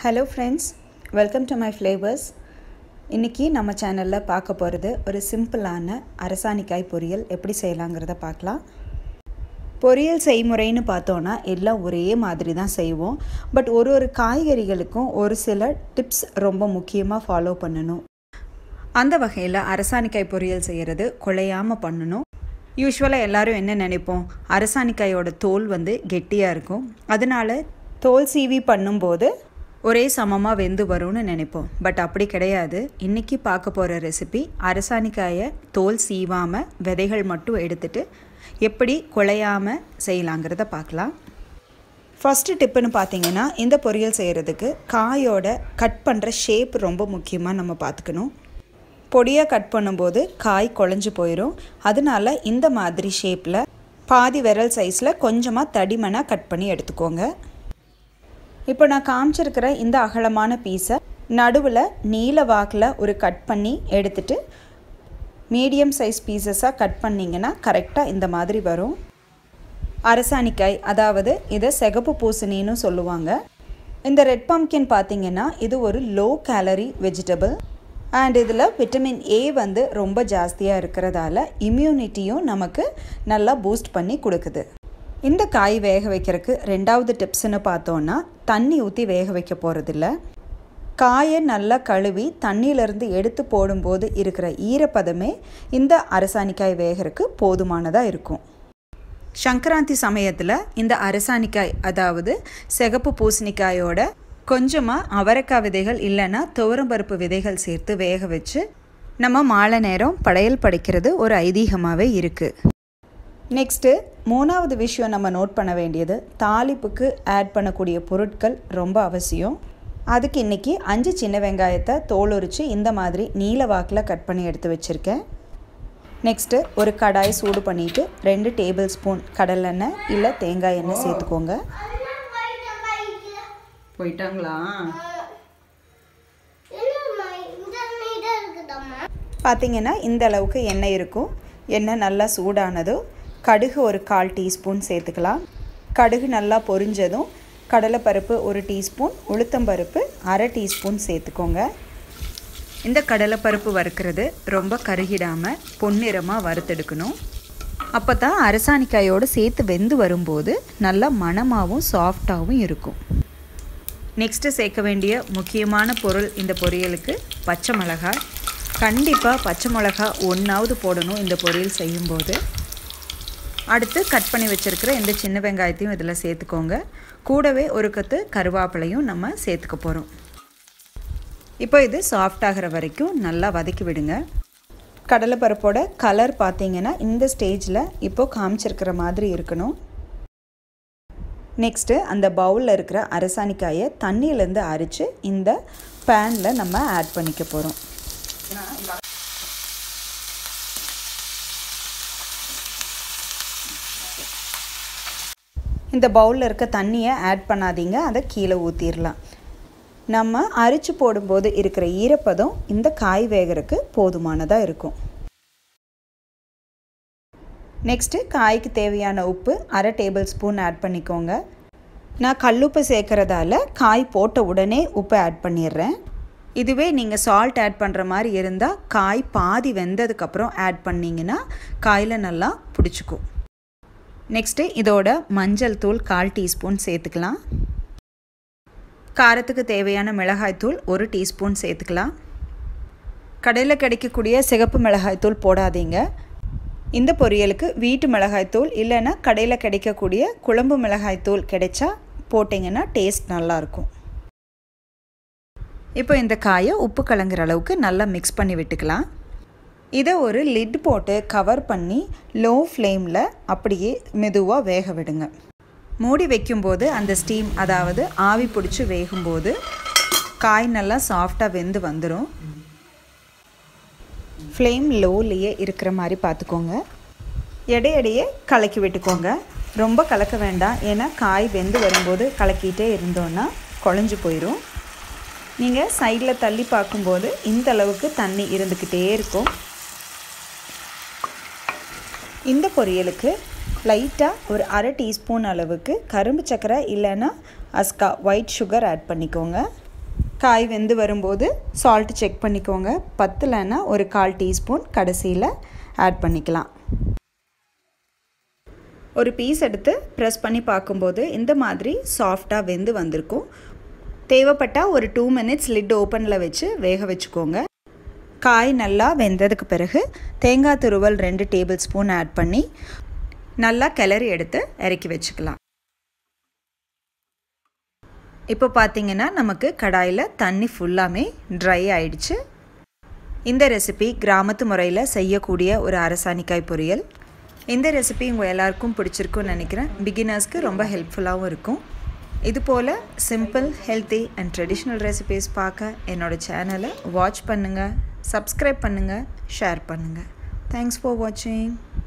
Hello friends, welcome to my flavors. இன்னைக்கு நம்ம சேனல்ல பார்க்க போறது ஒரு சிம்பிளான அரசாணிக்காய் பொரியல் எப்படி செய்யலாம்ங்கறத பார்க்கலாம். பொரியல் செய்முறைன்னு பார்த்தோம்னா எல்லாம் ஒரே மாதிரி தான் செய்வோம். பட் ஒரு காய்கறிகளுக்கும் ஒரு சில டிப்ஸ் ரொம்ப முக்கியமா ஃபாலோ பண்ணனும். அந்த வகையில அரசாணிக்காய் பொரியல் செய்யிறது குழையாம பண்ணனும். யூசுவலா எல்லாரும் என்ன நினைப்போம்? அரசாணிக்காயோட தோல் கெட்டியா இருக்கும். அதனால தோல் சீவி பண்ணும்போது ஒரே சமமா வெந்து வரும்னு நினைப்போம். பட் அப்படி கிடையாது. இன்னைக்கு பார்க்க போற ரெசிபி அரசாணிக்காயை தோல் சீவாம விதைகள் மட்டும் எடுத்துட்டு எப்படி குழையாம செய்யலாம்ங்கறத பார்க்கலாம். ஃபர்ஸ்ட் டிப்னு பாத்தீங்கன்னா இந்த பொரியல் செய்யிறதுக்கு காயோட கட் பண்ற ஷேப் ரொம்ப முக்கியமா நம்ம பார்த்துக்கணும். பொடியா கட் பண்ணும்போது காய் குழஞ்சு போயிடும். அதனால இந்த மாதிரி ஷேப்ல பாதி விரல் சைஸ்ல கொஞ்சமா தடிமனா கட் பண்ணி எடுத்துக்கோங்க. இப்போ நான் காமிச்சிருக்கிற இந்த அகலமான பீஸை நடுவில் நீல வாக்கில் ஒரு கட் பண்ணி எடுத்துட்டு மீடியம் சைஸ் பீசஸாக கட் பண்ணிங்கன்னா கரெக்டாக இந்த மாதிரி வரும். அரசாணிக்காய், அதாவது இதை சிகப்பு பூசணின்னு சொல்லுவாங்க. இந்த ரெட் பம்ப்கின் பார்த்தீங்கன்னா இது ஒரு லோ கேலரி வெஜிடபிள் அண்ட் இதில் விட்டமின் ஏ ரொம்ப ஜாஸ்தியாக இருக்கிறதால இம்யூனிட்டியும் நமக்கு நல்லா பூஸ்ட் பண்ணி கொடுக்குது. இந்த காய் வேக வைக்கிறதுக்கு ரெண்டாவது டிப்ஸ்னு பார்த்தோன்னா தண்ணி ஊற்றி வேக வைக்க போகிறதில்ல. காயை நல்லா கழுவி தண்ணியிலேருந்து எடுத்து போடும்போது இருக்கிற ஈரப்பதமே இந்த அரசாணிக்காய் வேகிறதுக்கு போதுமானதாக இருக்கும். சங்கராந்தி சமயத்தில் இந்த அரசாணிக்காய், அதாவது சிகப்பு பூசணிக்காயோட கொஞ்சமாக அவரைக்காய் விதைகள் இல்லைன்னா துவரம்பருப்பு விதைகள் சேர்த்து வேக வச்சு நம்ம மாலை நேரம் படையல் படைக்கிறது ஒரு ஐதீகமாகவே இருக்குது. நெக்ஸ்ட்டு மூணாவது விஷயம் நம்ம நோட் பண்ண வேண்டியது, தாளிப்புக்கு ஆட் பண்ணக்கூடிய பொருட்கள் ரொம்ப அவசியம். அதுக்கு இன்றைக்கி 5 சின்ன வெங்காயத்தை தோல் உரித்து இந்த மாதிரி நீல வாக்கில் கட் பண்ணி எடுத்து வச்சுருக்கேன். நெக்ஸ்ட்டு ஒரு கடாய் சூடு பண்ணிவிட்டு 2 டேபிள் ஸ்பூன் கடலெண்ணெய் இல்லை தேங்காய் எண்ணெய் சேர்த்துக்கோங்க. போயிட்டாங்களா? பார்த்தீங்கன்னா இந்த அளவுக்கு எண்ணெய் இருக்கும். எண்ணெய் நல்லா சூடானதும் கடுகு ஒரு 1/4 டீஸ்பூன் சேர்த்துக்கலாம். கடுகு நல்லா பொரிஞ்சதும் கடலைப்பருப்பு 1 டீஸ்பூன், உளுத்தம்பருப்பு 1/2 டீஸ்பூன் சேர்த்துக்கோங்க. இந்த கடலைப்பருப்பு வறுக்கிறது ரொம்ப கருகிடாமல் பொன்னிறமாக வறுத்தெடுக்கணும். அப்போ தான் அரசாணிக்காயோடு சேர்த்து வெந்து வரும்போது நல்லா மணமாகவும் சாஃப்டாகவும் இருக்கும். நெக்ஸ்ட்டு சேர்க்க வேண்டிய முக்கியமான பொருள் இந்த பொரியலுக்கு பச்சை மிளகாய். கண்டிப்பாக பச்சை மிளகாய் 1ஆவது போடணும் இந்த பொரியல் செய்யும்போது. அடுத்து கட் பண்ணி வச்சுருக்கிற இந்த சின்ன வெங்காயத்தையும் இதில் சேர்த்துக்கோங்க. கூடவே ஒரு கொத்து கருவேப்பிலையும் நம்ம சேர்த்துக்க போகிறோம். இப்போ இது சாஃப்டாகிற வரைக்கும் நல்லா வதக்கி விடுங்க. கடலைப்பருப்போட கலர் பார்த்தீங்கன்னா இந்த ஸ்டேஜில் இப்போது காமிச்சிருக்கிற மாதிரி இருக்கணும். நெக்ஸ்ட்டு அந்த பவுலில் இருக்கிற அரசாணிக்காயை தண்ணியிலேருந்து அரித்து இந்த பேனில் நம்ம ஆட் பண்ணிக்க போகிறோம். இந்த பவுலில் இருக்க தண்ணியை ஆட் பண்ணாதீங்க, அதை கீழே ஊற்றிடலாம். நம்ம அரிச்சு போடும்போது இருக்கிற ஈரப்பதம் இந்த காய் வேகிறதுக்கு போதுமானதாக இருக்கும். நெக்ஸ்ட்டு காய்க்கு தேவையான உப்பு 1/2 டேபிள் ஸ்பூன் ஆட் பண்ணிக்கோங்க. நான் கல்லுப்பு சேர்க்குறதால காய் போட்ட உடனே உப்பு ஆட் பண்ணிடுறேன். இதுவே நீங்கள் சால்ட் ஆட் பண்ணுற மாதிரி இருந்தால் காய் பாதி வெந்ததுக்கப்புறம் ஆட் பண்ணிங்கன்னா காயில் நல்லா பிடிச்சிக்கும். நெக்ஸ்ட்டு இதோட மஞ்சள் தூள் 1/4 டீஸ்பூன் சேர்த்துக்கலாம். காரத்துக்கு தேவையான மிளகாய்த்தூள் 1 டீஸ்பூன் சேர்த்துக்கலாம். கடையில் கிடைக்கக்கூடிய சிகப்பு மிளகாய்த்தூள் போடாதீங்க. இந்த பொரியலுக்கு வீட்டு மிளகாய்த்தூள் இல்லைன்னா கடையில் கிடைக்கக்கூடிய குழம்பு மிளகாய்த்தூள் கிடைச்சா போட்டிங்கன்னா டேஸ்ட் நல்லாயிருக்கும். இப்போ இந்த காயை உப்பு கலங்குற அளவுக்கு நல்லா மிக்ஸ் பண்ணி விட்டுக்கலாம். இதை ஒரு லிட் போட்டு கவர் பண்ணி லோ ஃப்ளேமில் அப்படியே மெதுவாக வேக விடுங்க. மூடி வைக்கும்போது அந்த ஸ்டீம், அதாவது ஆவி பிடிச்சி வேகும்போது காய் நல்லா சாஃப்டாக வெந்து வந்துடும். ஃப்ளேம் லோலையே இருக்கிற மாதிரி பார்த்துக்கோங்க. இடையிடையே கலக்கி விட்டுக்கோங்க. ரொம்ப கலக்க வேண்டாம், ஏன்னா காய் வெந்து வரும்போது கலக்கிட்டே இருந்தோன்னா குழஞ்சி போயிடும். நீங்கள் சைடில் தள்ளி பார்க்கும்போது இந்த அளவுக்கு தண்ணி இருந்துக்கிட்டே இருக்கும். இந்த பொரியலுக்கு லைட்டாக ஒரு 1/2 டீஸ்பூன் அளவுக்கு கரும்பு சர்க்கரை இல்லைன்னா அஸ்கா ஒயிட் சுகர் ஆட் பண்ணிக்கோங்க. காய் வெந்து வரும்போது சால்ட் செக் பண்ணிக்கோங்க. பத்தலைன்னா ஒரு 1/4 டீஸ்பூன் கடைசியில் ஆட் பண்ணிக்கலாம். ஒரு பீஸ் எடுத்து ப்ரெஸ் பண்ணி பார்க்கும்போது இந்த மாதிரி சாஃப்டாக வெந்து வந்திருக்கும். தேவைப்பட்டால் ஒரு 2 மினிட்ஸ் லிட் ஓப்பனில் வச்சு வேக வச்சுக்கோங்க. காய் நல்லா வெந்ததுக்கு பிறகு தேங்காய் துருவல் 2 டேபிள் ஸ்பூன் ஆட் பண்ணி நல்லா கிளறி எடுத்து இறக்கி வச்சுக்கலாம். இப்போ பார்த்தீங்கன்னா நமக்கு கடாயில் தண்ணி ஃபுல்லாமே ட்ரை ஆயிடுச்சு. இந்த ரெசிபி கிராமத்து முறையில் செய்யக்கூடிய ஒரு அரசாணிக்காய் பொரியல். இந்த ரெசிபி உங்கள் எல்லாருக்கும் பிடிச்சிருக்குன்னு நினைக்கிறேன். பிகினர்ஸ்க்கு ரொம்ப ஹெல்ப்ஃபுல்லாகவும் இருக்கும். இது போல் simple, healthy and traditional recipes பார்க்க என்னோடய சேனலை வாட்ச் பண்ணுங்கள், சப்ஸ்கிரைப் பண்ணுங்கள், ஷேர் பண்ணுங்கள். தேங்க்ஸ் ஃபார் வாட்சிங்.